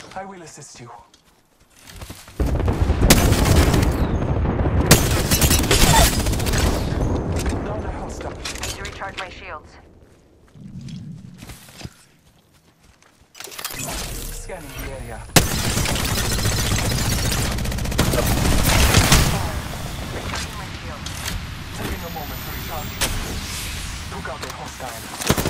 I will assist you. Down a hostile. Need to recharge my shields. Scanning the area. Recharging my shields. Taking a moment to recharge. Took out a hostile.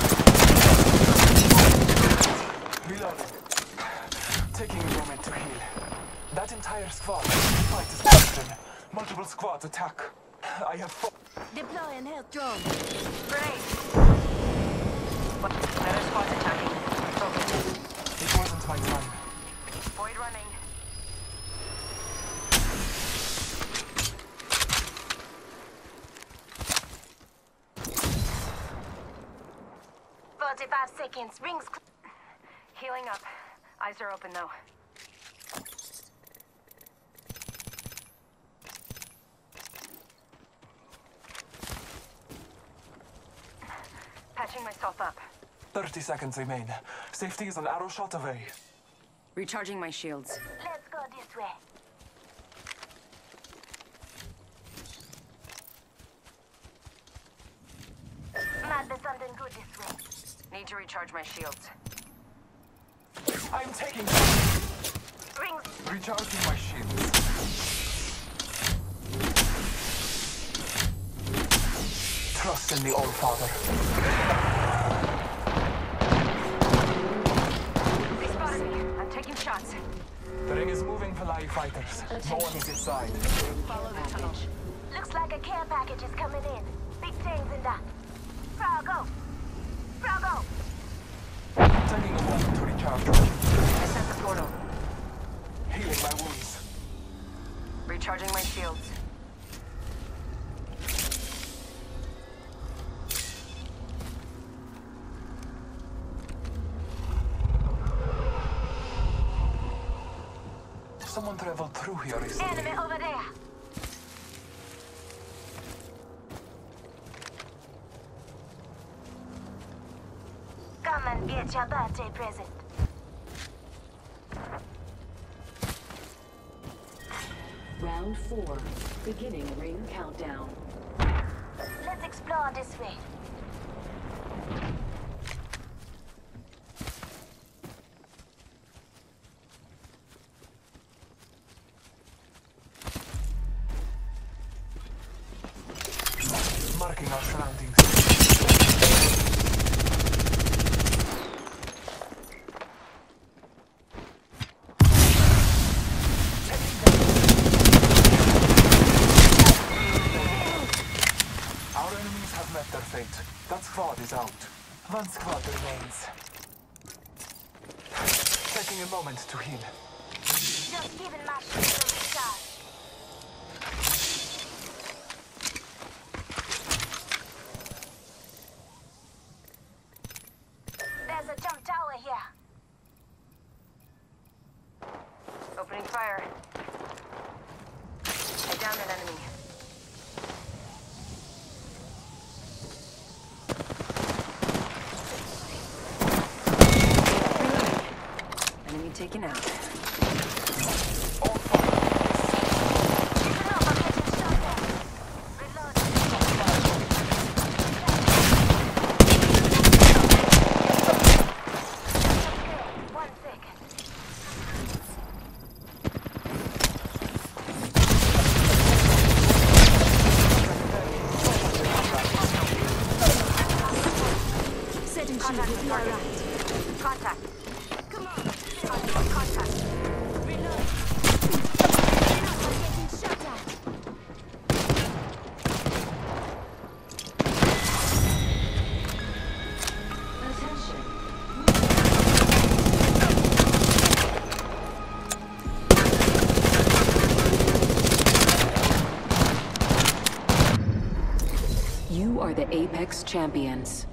Reloading. Taking a moment to heal. That entire squad fight is broken. Multiple squads attack. I have fought. Deploying health drone. Grenade! What? Another squad's attacking. Focus. It wasn't my time. Void running. Seconds. Rings. Healing up. Eyes are open though. Patching myself up. 30 seconds remain. Safety is an arrow shot away. Recharging my shields. Let's go this way. Might be something good this way. Need to recharge my shields. I'm taking Rings. recharging my shields. Trust in the All-Father. They spotted me. I'm taking shots. The ring is moving for live fighters. No one is inside. Follow the tunnel. Looks like a care package is coming in. Big things in that. Frog, go. Taking a moment to recharge. I sent the portal. Healing my wounds. Recharging my shields. Someone traveled through here recently. Enemy over there. Come and get your birthday present. Round 4. Beginning ring countdown. Let's explore this way. Marking our surroundings. Our enemies have met their fate. That squad is out. One squad remains. Taking a moment to heal. Just giving my shield a recharge. There's a jump tower here. Opening fire. I downed an enemy. Enemy taken out. Keep it up, I'm getting shot at. Reloading. Okay, 1 second. Setting shield Contact with with your target. right. Contact. Come on. Contact. Reload. I'm getting shot at. Attention. You are the Apex Champions.